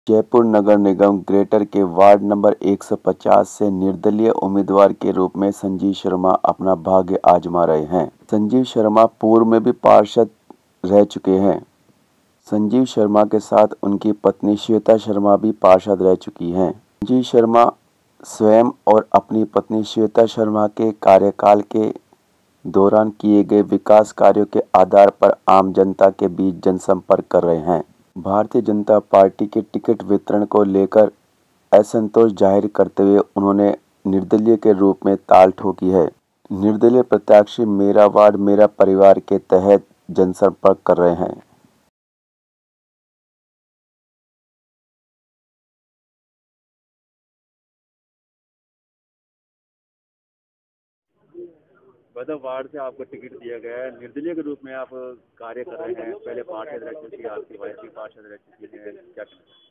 जयपुर नगर निगम ग्रेटर के वार्ड नंबर 150 से निर्दलीय उम्मीदवार के रूप में संजीव शर्मा अपना भाग्य आजमा रहे हैं। संजीव शर्मा पूर्व में भी पार्षद रह चुके हैं। संजीव शर्मा के साथ उनकी पत्नी श्वेता शर्मा भी पार्षद रह चुकी हैं। संजीव शर्मा स्वयं और अपनी पत्नी श्वेता शर्मा के कार्यकाल के दौरान किए गए विकास कार्यों के आधार पर आम जनता के बीच जनसंपर्क कर रहे हैं। भारतीय जनता पार्टी के टिकट वितरण को लेकर असंतोष जाहिर करते हुए उन्होंने निर्दलीय के रूप में ताल ठोकी है। निर्दलीय प्रत्याशी मेरा वार्ड मेरा परिवार के तहत जनसंपर्क कर रहे हैं। मतलब वार्ड से आपको टिकट दिया गया है, निर्दलीय के रूप में आप कार्य कर रहे हैं। पहले पार्षद रह चुकी है, आपकी वाइफ भी पार्षद रह चुकी है, क्या कहना है?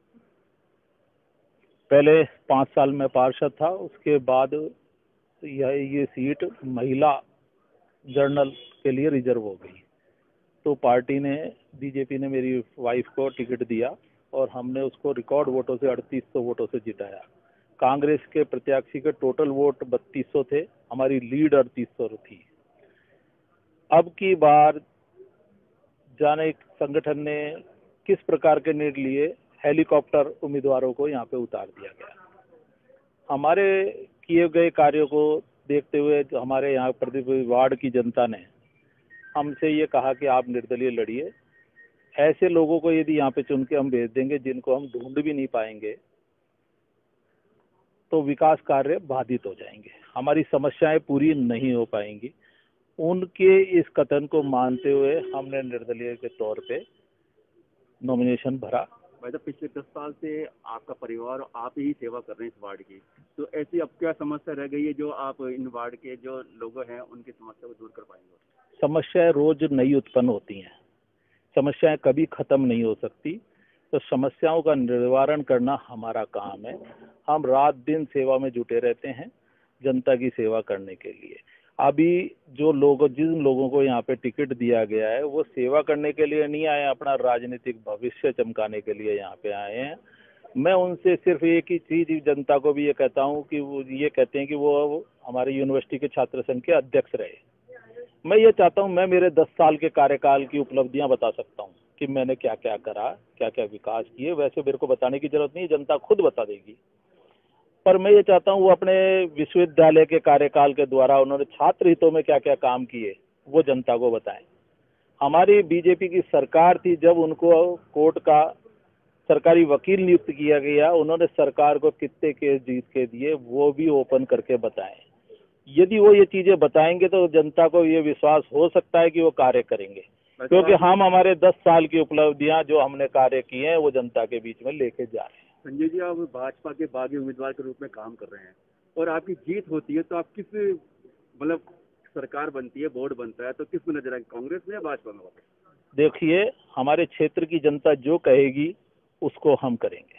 पहले 5 साल में पार्षद था, उसके बाद ये सीट महिला जर्नल के लिए रिजर्व हो गई। तो पार्टी ने, बीजेपी ने मेरी वाइफ को टिकट दिया और हमने उसको रिकॉर्ड वोटों से 3800 वोटों से जिताया। कांग्रेस के प्रत्याशी के टोटल वोट 3200 थे, हमारी लीड 3800 थी। अब की बार जाने संगठन ने किस प्रकार के निर्णय लिए, हेलीकॉप्टर उम्मीदवारों को यहाँ पे उतार दिया गया। हमारे किए गए कार्यों को देखते हुए हमारे यहाँ प्रतिनिधि वार्ड की जनता ने हमसे ये कहा कि आप निर्दलीय लड़िए। ऐसे लोगों को यदि यहाँ पे चुन के हम भेज देंगे जिनको हम ढूंढ भी नहीं पाएंगे तो विकास कार्य बाधित हो जाएंगे, हमारी समस्याएं पूरी नहीं हो पाएंगी। उनके इस कथन को मानते हुए हमने निर्दलीय के तौर पे नॉमिनेशन भरा। मतलब पिछले 10 साल से आपका परिवार और आप ही सेवा कर रहे हैं इस वार्ड की, तो ऐसी अब क्या समस्या रह गई है जो आप इन वार्ड के जो लोग हैं उनकी समस्या को दूर कर पाएंगे? समस्याएं रोज नई उत्पन्न होती हैं, समस्याएं कभी खत्म नहीं हो सकती, तो समस्याओं का निवारण करना हमारा काम है। हम रात दिन सेवा में जुटे रहते हैं जनता की सेवा करने के लिए। अभी जिन लोगों को यहाँ पे टिकट दिया गया है वो सेवा करने के लिए नहीं आए, अपना राजनीतिक भविष्य चमकाने के लिए यहाँ पे आए हैं। मैं उनसे सिर्फ एक ही चीज जनता को भी ये कहता हूँ कि वो ये कहते हैं कि वो हमारे यूनिवर्सिटी के छात्र संघ के अध्यक्ष रहे। मैं ये चाहता हूँ, मैं मेरे 10 साल के कार्यकाल की उपलब्धियां बता सकता हूँ कि मैंने क्या क्या करा, क्या क्या विकास किए। वैसे मेरे को बताने की जरूरत नहीं, जनता खुद बता देगी। पर मैं ये चाहता हूँ वो अपने विश्वविद्यालय के कार्यकाल के द्वारा उन्होंने छात्र हितों में क्या क्या काम किए वो जनता को बताएं। हमारी बीजेपी की सरकार थी, जब उनको कोर्ट का सरकारी वकील नियुक्त किया गया, उन्होंने सरकार को कितने केस जीत के दिए वो भी ओपन करके बताएं। यदि वो ये चीजें बताएंगे तो जनता को ये विश्वास हो सकता है कि वो कार्य करेंगे, क्योंकि हम हमारे 10 साल की उपलब्धियां जो हमने कार्य किए हैं वो जनता के बीच में लेके जा रहे हैं। संजय जी, आप भाजपा के बागी उम्मीदवार के रूप में काम कर रहे हैं और आपकी जीत होती है तो आप किस मतलब सरकार बनती है, बोर्ड बनता है तो किस में नजर आएंगे, कांग्रेस में या भाजपा में? देखिए, हमारे क्षेत्र की जनता जो कहेगी उसको हम करेंगे।